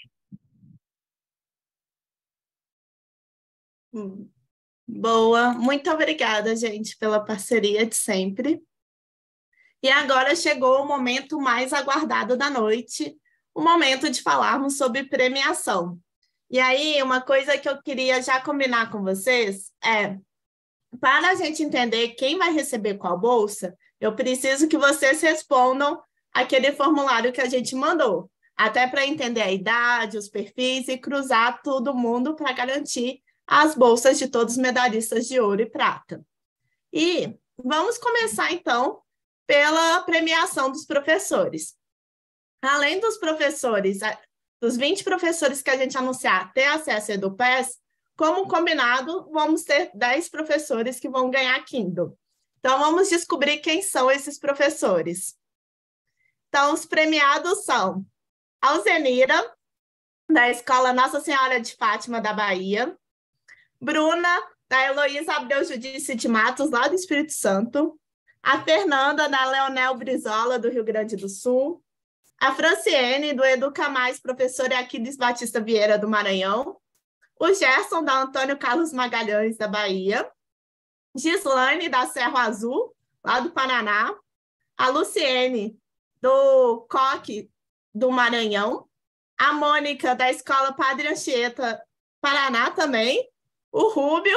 Speaker 1: Boa, muito obrigada, gente, pela parceria de sempre. E agora chegou o momento mais aguardado da noite, o momento de falarmos sobre premiação. E aí, uma coisa que eu queria já combinar com vocês para a gente entender quem vai receber qual bolsa, eu preciso que vocês respondam aquele formulário que a gente mandou, até para entender a idade, os perfis e cruzar todo mundo para garantir as bolsas de todos os medalhistas de ouro e prata. E vamos começar, então, pela premiação dos professores. Além dos professores, dos 20 professores que a gente anunciar ter acesso ao EduPES, como combinado, vamos ter 10 professores que vão ganhar Kindle. Então, vamos descobrir quem são esses professores. Então, os premiados são Alzenira, da Escola Nossa Senhora de Fátima, da Bahia, Bruna, da Heloísa Abreu Judice de Matos, lá do Espírito Santo, a Fernanda, da Leonel Brizola, do Rio Grande do Sul, a Franciene, do Educa Mais, professora Aquiles Batista Vieira, do Maranhão, o Gerson, da Antônio Carlos Magalhães, da Bahia, Gislaine, da Serra Azul, lá do Paraná, a Luciene, do COC, do Maranhão, a Mônica, da Escola Padre Anchieta, Paraná também, o Rúbio,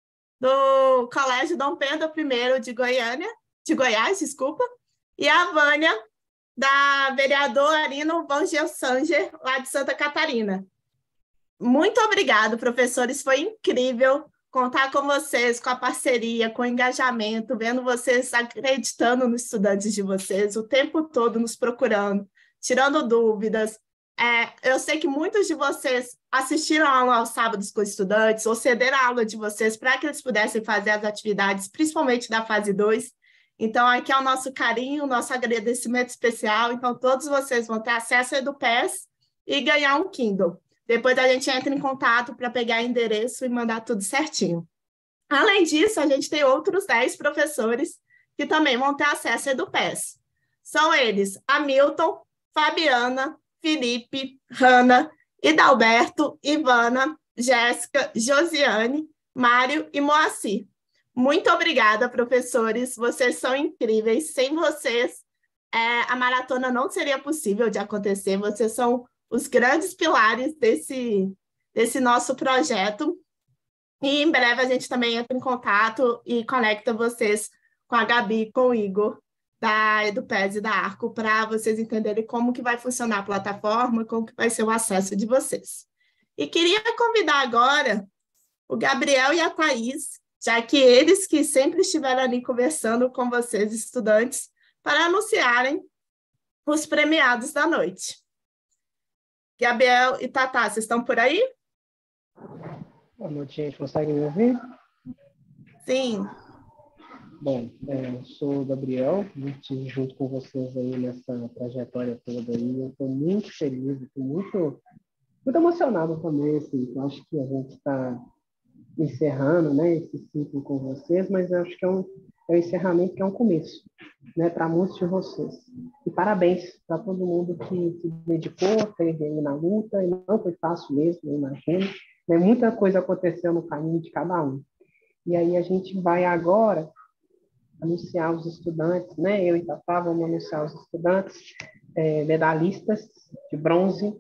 Speaker 1: do Colégio Dom Pedro I de Goiás, e a Vânia, da vereador Arino Vangel Sanger, lá de Santa Catarina. Muito obrigado, professores, foi incrível contar com vocês, com a parceria, com o engajamento, vendo vocês acreditando nos estudantes de vocês, o tempo todo nos procurando, tirando dúvidas. Eu sei que muitos de vocês assistiram a aula aos sábados com estudantes ou cederam a aula de vocês para que eles pudessem fazer as atividades, principalmente da fase 2. Então, aqui é o nosso carinho, o nosso agradecimento especial. Então, todos vocês vão ter acesso ao EduPES e ganhar um Kindle. Depois a gente entra em contato para pegar endereço e mandar tudo certinho. Além disso, a gente tem outros 10 professores que também vão ter acesso ao EduPES. São eles Hamilton, Fabiana, Felipe, Hanna, Idalberto, Ivana, Jéssica, Josiane, Mário e Moacir. Muito obrigada, professores. Vocês são incríveis. Sem vocês, a maratona não seria possível de acontecer. Vocês são os grandes pilares desse nosso projeto. E em breve a gente também entra em contato e conecta vocês com a Gabi, com o Igor, da EduPES e da Arco, para vocês entenderem como que vai funcionar a plataforma, como que vai ser o acesso de vocês. E queria convidar agora o Gabriel e a Thaís, já que eles que sempre estiveram ali conversando com vocês, estudantes, para anunciarem os premiados da noite. Gabriel e Tatá, vocês estão por aí?
Speaker 15: Boa noite, gente. Consegue me ouvir?
Speaker 1: Sim.
Speaker 15: Bom, eu sou o Gabriel, junto com vocês aí nessa trajetória toda aí. Eu estou muito feliz, estou muito emocionado também, assim. Eu acho que a gente está encerrando, né, esse ciclo com vocês, mas eu acho que é um encerramento que é um começo, né, para muitos de vocês. E parabéns para todo mundo que se dedicou, esteve aí na luta, e não foi fácil mesmo, eu imagino, né, muita coisa aconteceu no caminho de cada um. E aí a gente vai agora anunciar os estudantes, né, eu e Tatá vamos anunciar os estudantes medalhistas de bronze.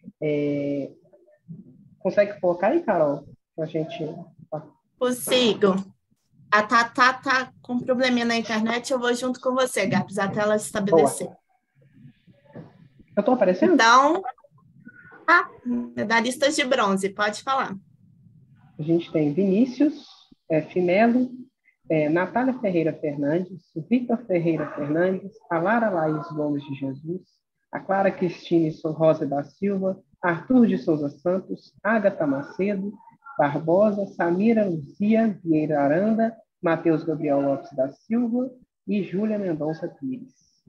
Speaker 15: Consegue colocar aí, Carol? A gente...
Speaker 1: Consigo. A Tatá está com um probleminha na internet, eu vou junto com você, Gabs, até ela se estabelecer.
Speaker 15: Boa. Eu estou aparecendo?
Speaker 1: Então, medalhistas de bronze, pode falar.
Speaker 15: A gente tem Vinícius Finello, Natália Ferreira Fernandes, Vitor Ferreira Fernandes, a Lara Laís Gomes de Jesus, a Clara Cristine Rosa da Silva, Arthur de Souza Santos, Ágata Macedo, Barbosa, Samira Lucia Vieira Aranda, Matheus Gabriel Lopes da Silva e Júlia Mendonça Pires.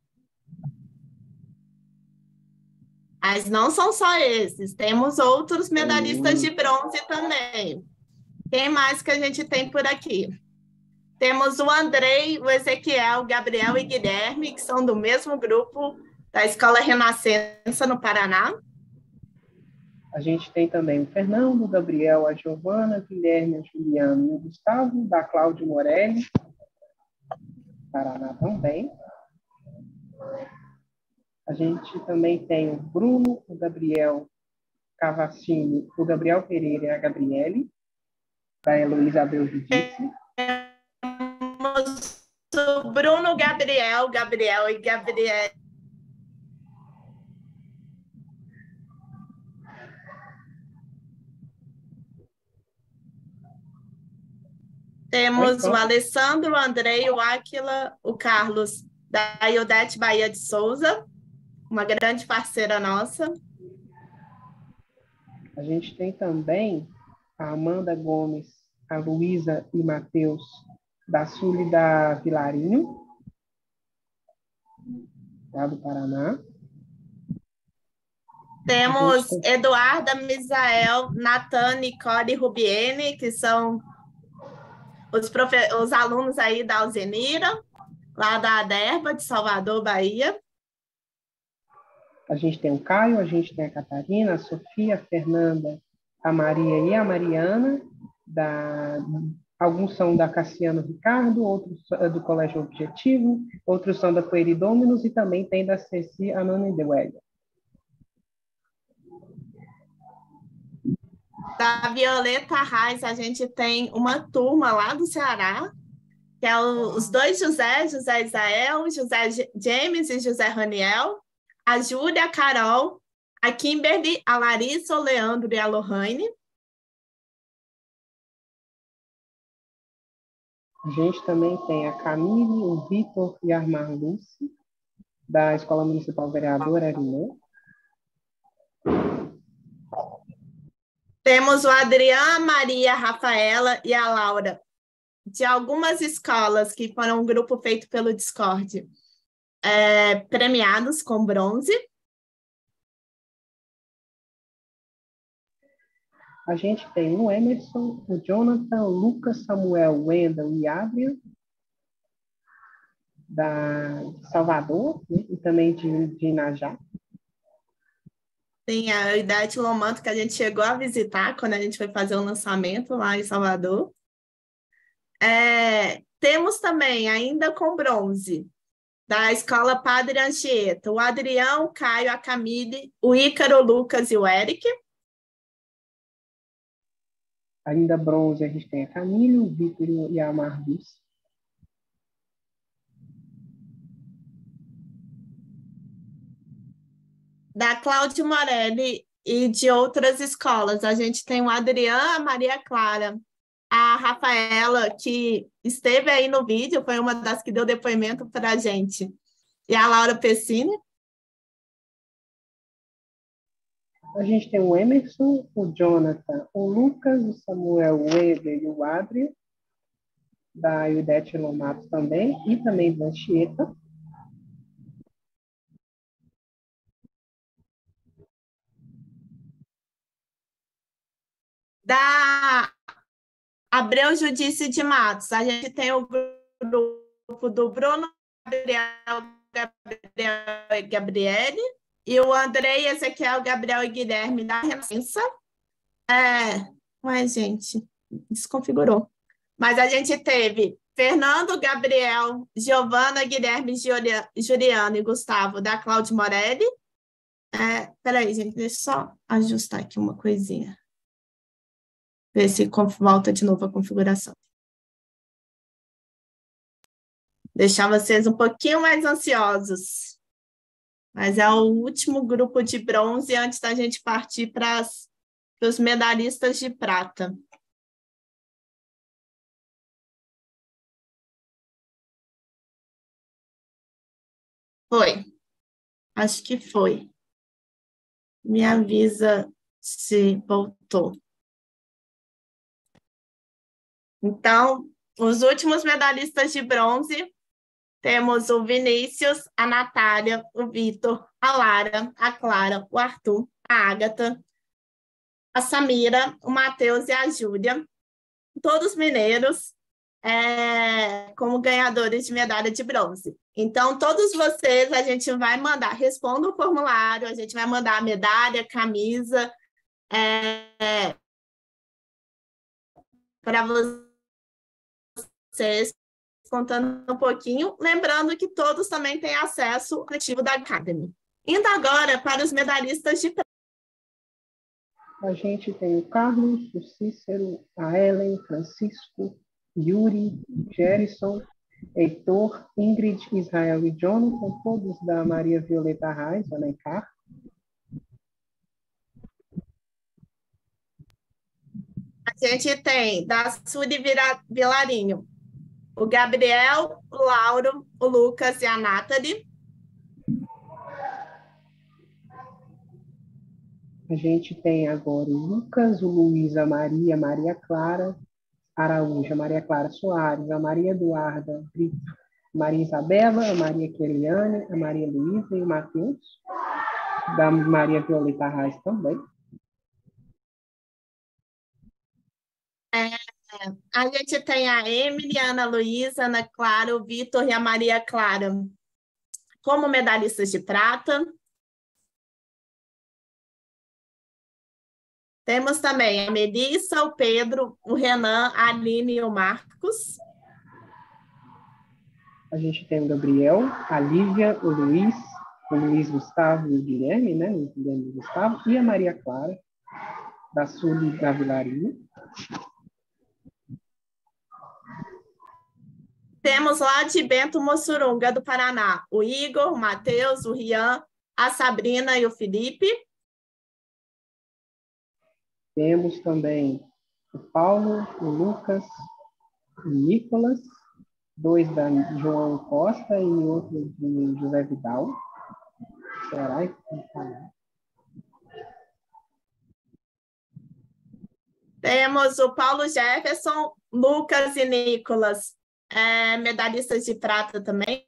Speaker 1: Mas não são só esses, temos outros medalhistas de bronze também. Quem mais que a gente tem por aqui? Temos o Andrei, o Ezequiel, o Gabriel e Guilherme, que são do mesmo grupo da Escola Renascença, no Paraná.
Speaker 15: A gente tem também o Fernando, o Gabriel, a Giovana, o Guilherme, a Juliana e o Gustavo, da Cláudio Morelli, Paraná também. A gente também tem o Bruno, o Gabriel Cavaccini, o Gabriel Pereira e a Gabriele, da Heloísa Abreu Judice.
Speaker 1: Temos o Bruno, Gabriel e Gabriele. Temos o Alessandro, o Andrei, o Áquila, o Carlos, da Iodete Bahia de Souza, uma grande parceira nossa.
Speaker 15: A gente tem também a Amanda Gomes, a Luísa e Matheus, da Sul da Vilarinho, lá do Paraná.
Speaker 1: Temos Eduarda, Misael, Natan, Nicole e Rubiene, que são os alunos aí da Alzenira, lá da Aderba, de Salvador, Bahia.
Speaker 15: A gente tem o Caio, a gente tem a Catarina, a Sofia, a Fernanda, a Maria e a Mariana, alguns são da Cassiano Ricardo, outros do Colégio Objetivo, outros são da Coeridôminos e também tem da Ceci Anani de Wega.
Speaker 1: Da Violeta Reis, a gente tem uma turma lá do Ceará, que é os dois José Isael, José James e José Raniel, a Júlia, a Carol, a Kimberly, a Larissa, o Leandro e a Lohane.
Speaker 15: A gente também tem a Camille, o Vitor e a Marluce, da Escola Municipal Vereadora Arimã.
Speaker 1: Temos o Adriano, a Maria, a Rafaela e a Laura, de algumas escolas que foram um grupo feito pelo Discord, premiados com bronze.
Speaker 15: A gente tem o Emerson, o Jonathan, o Lucas, Samuel, o Wendel e Adrian, de Salvador, né? E também de Inajá.
Speaker 1: Tem a Idade Lomanto, que a gente chegou a visitar quando a gente foi fazer o lançamento lá em Salvador. Temos também, ainda com bronze, da Escola Padre Anchieta, o Adrião, o Caio, a Camille, o Ícaro, o Lucas e o Eric.
Speaker 15: Ainda bronze, a gente tem a Camille, o Vitor e a Marluce.
Speaker 1: Da Cláudio Morelli e de outras escolas. A gente tem o Adriano, a Maria Clara, a Rafaela, que esteve aí no vídeo, foi uma das que deu depoimento para a gente, e a Laura Pessini.
Speaker 15: A gente tem o Emerson, o Jonathan, o Lucas, o Samuel, o Weber e o Adria, da Ildete Lomato também, e também da Anchieta.
Speaker 1: Da Abreu Judice de Matos, a gente tem o grupo do Bruno, Gabriel e Gabriele, e o Andrei, Ezequiel, Gabriel e Guilherme da Renascença. Mas, gente, desconfigurou. Mas a gente teve Fernando, Gabriel, Giovana, Guilherme, Juliano e Gustavo da Cláudio Morelli. Peraí, gente, deixa eu só ajustar aqui uma coisinha. Ver se volta de novo a configuração. Deixar vocês um pouquinho mais ansiosos. Mas é o último grupo de bronze antes da gente partir para os medalhistas de prata. Foi. Acho que foi. Me avisa se voltou. Então, os últimos medalhistas de bronze, temos o Vinícius, a Natália, o Vitor, a Lara, a Clara, o Arthur, a Ágata, a Samira, o Matheus e a Júlia, todos mineiros, como ganhadores de medalha de bronze. Então, todos vocês, a gente vai mandar, responda o formulário, a gente vai mandar a medalha, camisa, para vocês, contando um pouquinho, lembrando que todos também têm acesso ao coletivo da Academy. Indo agora para os medalhistas de prata.
Speaker 15: A gente tem o Carlos, o Cícero, a Ellen, Francisco, Yuri, Gerson, Heitor, Ingrid, Israel e Jonathan, todos da Maria Violeta Reis, Alencar.
Speaker 1: A gente tem da Suri Vilarinho, o Gabriel, o Lauro, o Lucas e a Nathalie.
Speaker 15: A gente tem agora o Lucas, o Luiz, a Maria Clara Araújo, a Maria Clara Soares, a Maria Eduarda Brito, a Maria Isabela, a Maria Keliane, a Maria Luísa e o Matheus, da Maria Violeta Reis também.
Speaker 1: A gente tem a Emily, a Ana Luísa, a Ana Clara, o Vitor e a Maria Clara como medalhistas de prata. Temos também a Melissa, o Pedro, o Renan, a Aline e o Marcos.
Speaker 15: A gente tem o Gabriel, a Lívia, o Luiz Gustavo e o Guilherme, né? O Guilherme e o Gustavo, e a Maria Clara, da Sul da Vilarinho.
Speaker 1: Temos lá de Bento Mossurunga, do Paraná, o Igor, o Matheus, o Rian, a Sabrina e o Felipe.
Speaker 15: Temos também o Paulo, o Lucas, o Nicolas, dois da João Costa e outro de José Vidal. Será?
Speaker 1: Temos o Paulo Jefferson, Lucas e Nicolas, medalhistas de prata também.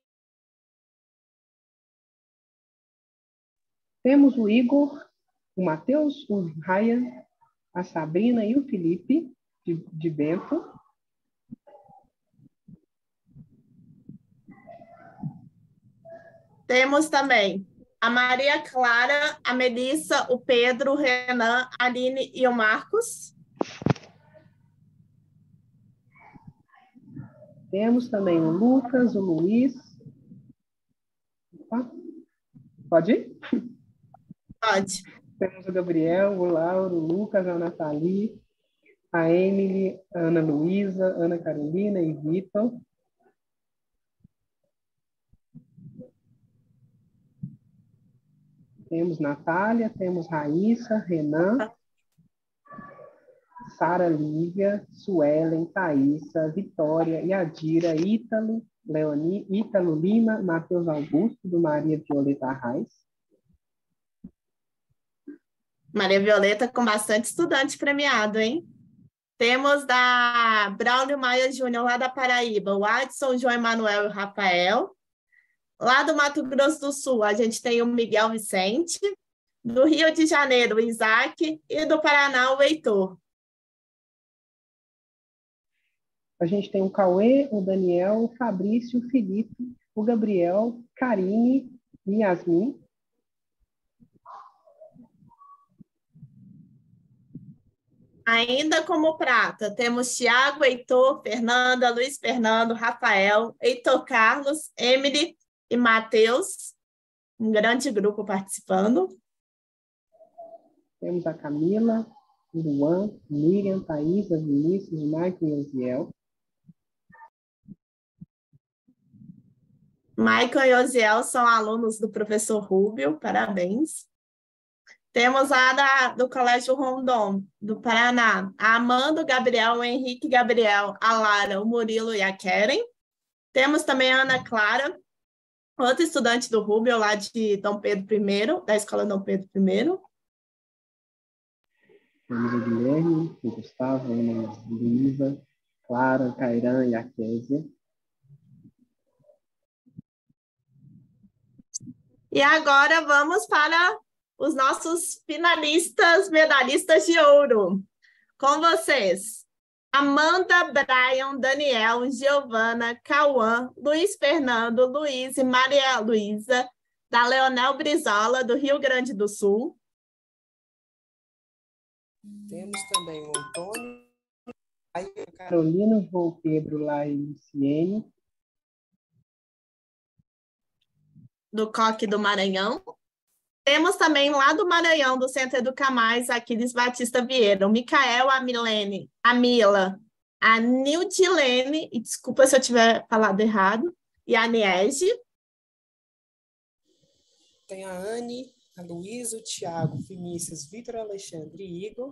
Speaker 15: Temos o Igor, o Matheus, o Ryan, a Sabrina e o Felipe, de Bento.
Speaker 1: Temos também a Maria Clara, a Melissa, o Pedro, o Renan, a Aline e o Marcos.
Speaker 15: Temos também o Lucas, o Luiz. Opa. Pode ir?
Speaker 1: Pode.
Speaker 15: Temos o Gabriel, o Lauro, o Lucas, a Nathalie, a Emily, a Ana Luísa, Ana Carolina e Vitor. Temos Natália, temos Raíssa, Renan, Sara Lívia, Suelen, Thaísa, Vitória, Yadira, Ítalo, Leoni, Ítalo Lima, Matheus Augusto, do Maria Violeta Reis.
Speaker 1: Maria Violeta com bastante estudante premiado, hein? Temos da Braulio Maia Júnior, lá da Paraíba, o Adson, João Emanuel e o Rafael. Lá do Mato Grosso do Sul, a gente tem o Miguel Vicente. Do Rio de Janeiro, o Isaac. E do Paraná, o Heitor.
Speaker 15: A gente tem o Cauê, o Daniel, o Fabrício, o Felipe, o Gabriel, Karine e Yasmin.
Speaker 1: Ainda como prata, temos Tiago, Heitor, Fernanda, Luiz Fernando, Rafael, Heitor Carlos, Emily e Matheus. Um grande grupo participando.
Speaker 15: Temos a Camila, o Luan, Miriam, Thaisa, Vinícius, Michael e Osiel.
Speaker 1: Michael e Osiel são alunos do professor Rubio, parabéns. Temos a do Colégio Rondon, do Paraná, a Amanda, o Gabriel, o Henrique Gabriel, a Lara, o Murilo e a Keren. Temos também a Ana Clara, outra estudante do Rubio, lá de Dom Pedro I, da Escola Dom Pedro I.
Speaker 15: Temos o Guilherme, o Gustavo, a Luísa, Clara, Cairan e a Kézia.
Speaker 1: E agora vamos para os nossos finalistas, medalhistas de ouro. Com vocês, Amanda, Brian, Daniel, Giovana, Cauã, Luiz Fernando, Luiz e Maria Luísa, da Leonel Brizola, do Rio Grande do Sul.
Speaker 16: Temos também o Antônio,
Speaker 15: a Carolina, João Pedro, Lai e Luciene.
Speaker 1: Do Coque do Maranhão. Temos também lá do Maranhão, do Centro Educa Mais, Aquiles Batista Vieira, o Micael, a Milene, a Mila, a Nildilene, e desculpa se eu tiver falado errado, e a Niege.
Speaker 16: Tem a Anne, a Luísa, o Thiago, Vinícius, Vitor, Alexandre e Igor.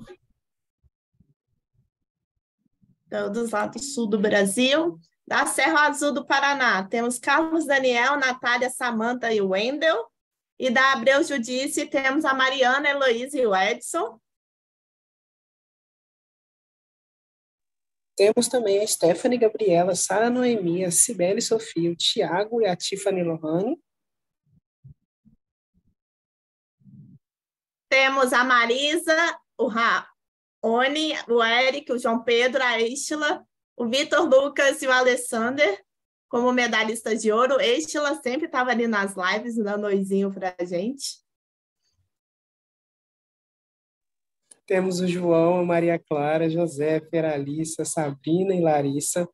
Speaker 1: Todos lá do sul do Brasil. Da Serra Azul do Paraná, temos Carlos Daniel, Natália, Samanta e o Wendel. E da Abreu Judice, temos a Mariana, a Heloísa e o Edson.
Speaker 16: Temos também a Stephanie, Gabriela, Sara Noemi, a Cibele Sofia, o Thiago e a Tiffany Lohane.
Speaker 1: Temos a Marisa, o Raoni, o Eric, o João Pedro, a Estila, o Vitor Lucas e o Alessander como medalhistas de ouro. Estila sempre estava ali nas lives, dando oizinho para a gente.
Speaker 16: Temos o João, a Maria Clara, José, Feralissa, Sabrina e Larissa.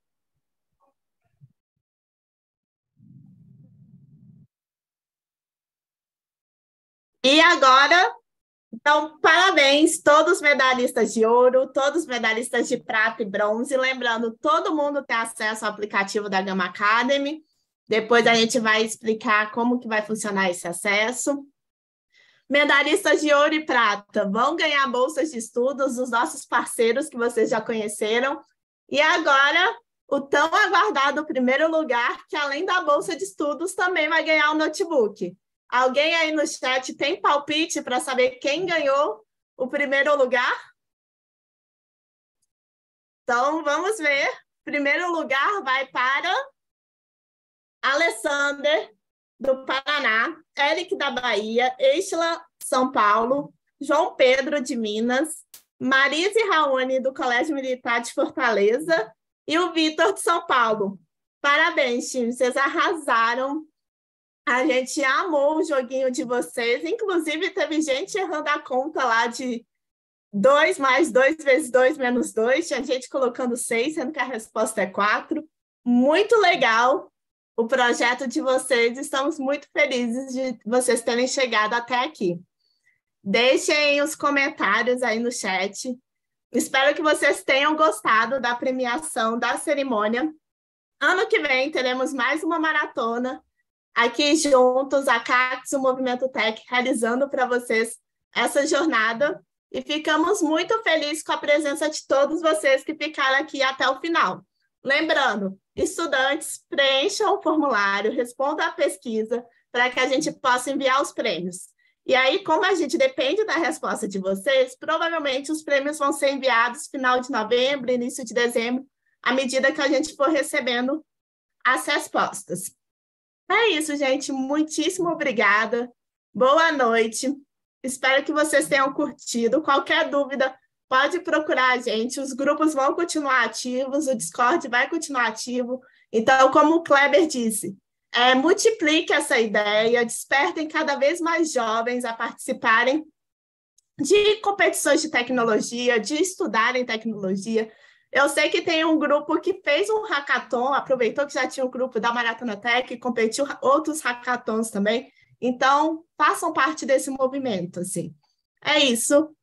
Speaker 1: E agora, então, parabéns, todos medalhistas de ouro, todos medalhistas de prata e bronze. Lembrando, todo mundo tem acesso ao aplicativo da Gama Academy. Depois a gente vai explicar como que vai funcionar esse acesso. Medalhistas de ouro e prata vão ganhar bolsas de estudos dos nossos parceiros que vocês já conheceram. E agora, o tão aguardado primeiro lugar, que além da bolsa de estudos, também vai ganhar um notebook. Alguém aí no chat tem palpite para saber quem ganhou o primeiro lugar? Então, vamos ver. Primeiro lugar vai para Alessander, do Paraná, Eric, da Bahia, Estila, São Paulo, João Pedro, de Minas, Marisa e Raoni, do Colégio Militar de Fortaleza, e o Vitor, de São Paulo. Parabéns, time, vocês arrasaram. A gente amou o joguinho de vocês, inclusive teve gente errando a conta lá de 2 mais 2 vezes 2 menos 2, tinha gente colocando 6, sendo que a resposta é 4. Muito legal o projeto de vocês, estamos muito felizes de vocês terem chegado até aqui. Deixem os comentários aí no chat. Espero que vocês tenham gostado da premiação, da cerimônia. Ano que vem teremos mais uma maratona aqui juntos, a Cactus, o Movimento Tech, realizando para vocês essa jornada. E ficamos muito felizes com a presença de todos vocês que ficaram aqui até o final. Lembrando, estudantes, preencham o formulário, respondam a pesquisa para que a gente possa enviar os prêmios. E aí, como a gente depende da resposta de vocês, provavelmente os prêmios vão ser enviados final de novembro, início de dezembro, à medida que a gente for recebendo as respostas. É isso, gente. Muitíssimo obrigada. Boa noite. Espero que vocês tenham curtido. Qualquer dúvida, pode procurar a gente. Os grupos vão continuar ativos, o Discord vai continuar ativo. Então, como o Kleber disse, multiplique essa ideia, despertem cada vez mais jovens a participarem de competições de tecnologia, de estudarem tecnologia. Eu sei que tem um grupo que fez um hackathon, aproveitou que já tinha um grupo da Maratona Tech, competiu outros hackathons também. Então, façam parte desse movimento, assim. É isso.